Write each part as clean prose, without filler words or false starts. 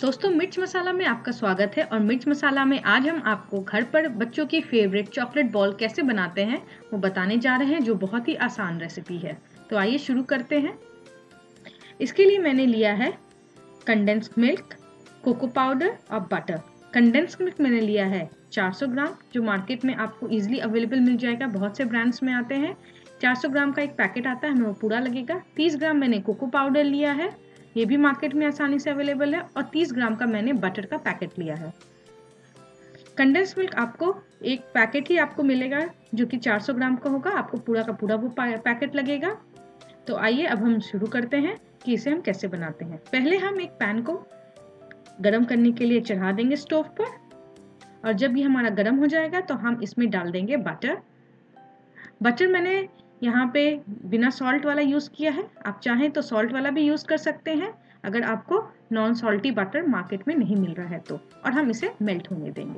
दोस्तों, मिर्च मसाला में आपका स्वागत है। और मिर्च मसाला में आज हम आपको घर पर बच्चों की फेवरेट चॉकलेट बॉल कैसे बनाते हैं वो बताने जा रहे हैं, जो बहुत ही आसान रेसिपी है। तो आइए शुरू करते हैं। इसके लिए मैंने लिया है कंडेंस्ड मिल्क, कोको पाउडर और बटर। कंडेंस्ड मिल्क मैंने लिया है 400 ग्राम, जो मार्केट में आपको इजीली अवेलेबल मिल जाएगा। बहुत से ब्रांड्स में आते हैं। 400 ग्राम का एक पैकेट आता है, हमें वो पूरा लगेगा। 30 ग्राम मैंने कोको पाउडर लिया है, ये भी मार्केट में आसानी से अवेलेबल है। और 30 ग्राम का मैंने बटर का पैकेट लिया है। कंडेंस मिल्क आपको एक पैकेट ही आपको मिलेगा, जो कि 400 ग्राम का होगा। आपको पूरा का पूरा वो पैकेट लगेगा। तो आइए अब हम शुरू करते हैं कि इसे हम कैसे बनाते हैं। पहले हम एक पैन को गरम करने के लिए चढ़ा देंगे स्टोव पर, और जब ये हमारा गरम हो जाएगा तो हम इसमें डाल देंगे बटर। बटर मैंने यहाँ पे बिना सॉल्ट वाला यूज़ किया है। आप चाहें तो सॉल्ट वाला भी यूज़ कर सकते हैं, अगर आपको नॉन सॉल्टी बटर मार्केट में नहीं मिल रहा है तो। और हम इसे मेल्ट होने देंगे।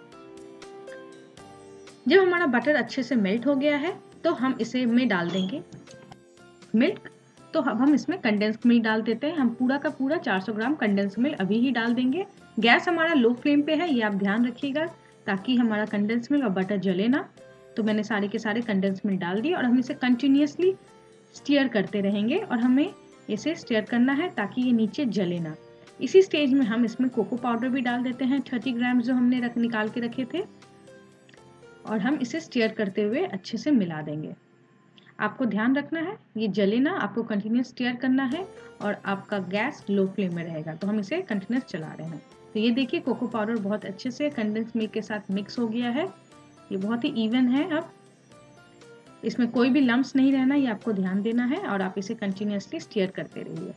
जब हमारा बटर अच्छे से मेल्ट हो गया है तो हम इसे में डाल देंगे मिल्क। तो अब हम इसमें कंडेंस्ड मिल्क डाल देते हैं। हम पूरा का पूरा 400 ग्राम कंडेंस्ड मिल्क अभी ही डाल देंगे। गैस हमारा लो फ्लेम पे है, ये आप ध्यान रखिएगा, ताकि हमारा कंडेंस्ड मिल्क और बटर जले ना। तो मैंने सारे के सारे कंडेंस्ड मिल्क डाल दिए और हम इसे कंटिन्यूसली स्टीयर करते रहेंगे। और हमें इसे स्टीयर करना है ताकि ये नीचे जले ना। इसी स्टेज में हम इसमें कोको पाउडर भी डाल देते हैं, 30 ग्राम जो हमने निकाल के रखे थे। और हम इसे स्टीयर करते हुए अच्छे से मिला देंगे। आपको ध्यान रखना है ये जले ना, आपको कंटिन्यूस स्टीयर करना है और आपका गैस लो फ्लेम में रहेगा। तो हम इसे कंटिन्यूस चला रहे हैं। तो ये देखिए, कोको पाउडर बहुत अच्छे से कंडेंस मिल्क के साथ मिक्स हो गया है। ये बहुत ही इवन है। अब इसमें कोई भी लम्प्स नहीं रहना, ये आपको ध्यान देना है। और आप इसे कंटिन्यूसली स्टीयर करते रहिए।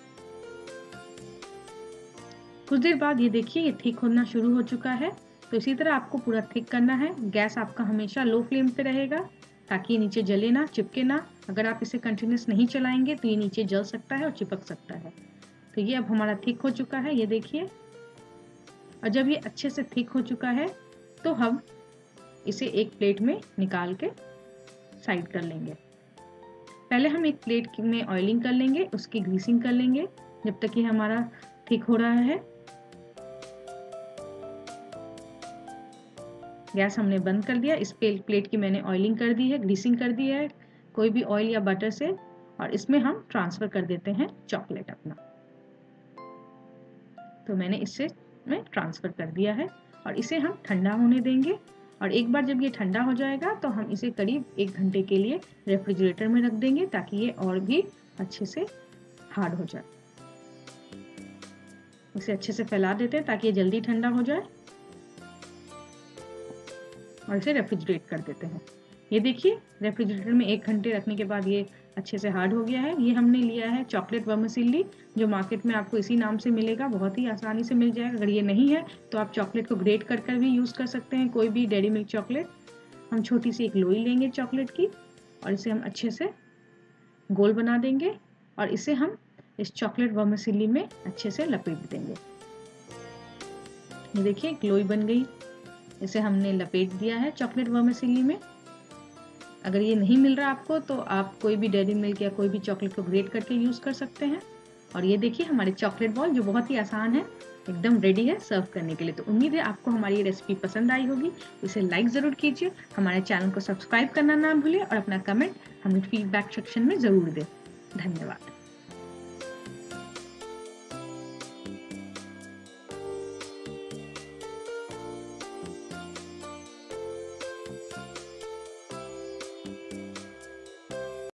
कुछ देर बाद ये देखिए, ये थिक होना शुरू हो चुका है। तो इसी तरह आपको पूरा थिक करना है। गैस आपका हमेशा लो फ्लेम पे रहेगा, ताकि ये नीचे जले ना, चिपके ना। अगर आप इसे कंटिन्यूस नहीं चलाएंगे तो ये नीचे जल सकता है और चिपक सकता है। तो ये अब हमारा थिक हो चुका है, ये देखिए। और जब ये अच्छे से थिक हो चुका है तो हम इसे एक प्लेट में निकाल के साइड कर लेंगे। पहले हम एक प्लेट में ऑयलिंग कर लेंगे, उसकी ग्रीसिंग कर लेंगे जब तक ये हमारा थिक हो रहा है। गैस हमने बंद कर दिया। इस प्लेट की मैंने ऑयलिंग कर दी है, ग्रीसिंग कर दी है कोई भी ऑयल या बटर से। और इसमें हम ट्रांसफर कर देते हैं चॉकलेट अपना। तो मैंने इससे में ट्रांसफर कर दिया है और इसे हम ठंडा होने देंगे। और एक बार जब ये ठंडा हो जाएगा तो हम इसे करीब 1 घंटे के लिए रेफ्रिजरेटर में रख देंगे, ताकि ये और भी अच्छे से हार्ड हो जाए। इसे अच्छे से फैला देते हैं ताकि ये जल्दी ठंडा हो जाए, और इसे रेफ्रिजरेट कर देते हैं। ये देखिए, रेफ्रिजरेटर में 1 घंटे रखने के बाद ये अच्छे से हार्ड हो गया है। ये हमने लिया है चॉकलेट वर्मिसेली, जो मार्केट में आपको इसी नाम से मिलेगा, बहुत ही आसानी से मिल जाएगा। अगर ये नहीं है तो आप चॉकलेट को ग्रेट कर कर भी यूज़ कर सकते हैं, कोई भी डेयरी मिल्क चॉकलेट। हम छोटी सी एक लोई लेंगे चॉकलेट की, और इसे हम अच्छे से गोल बना देंगे। और इसे हम इस चॉकलेट वर्मिसेली में अच्छे से लपेट देंगे। ये देखिए, एक लोई बन गई। इसे हमने लपेट दिया है चॉकलेट वर्मिसेली में। अगर ये नहीं मिल रहा आपको तो आप कोई भी डेयरी मिल्क या कोई भी चॉकलेट को ग्रेट करके यूज़ कर सकते हैं। और ये देखिए, हमारे चॉकलेट बॉल जो बहुत ही आसान है, एकदम रेडी है सर्व करने के लिए। तो उम्मीद है आपको हमारी ये रेसिपी पसंद आई होगी। इसे लाइक ज़रूर कीजिए, हमारे चैनल को सब्सक्राइब करना ना भूलें और अपना कमेंट हमें फीडबैक सेक्शन में ज़रूर दें। धन्यवाद।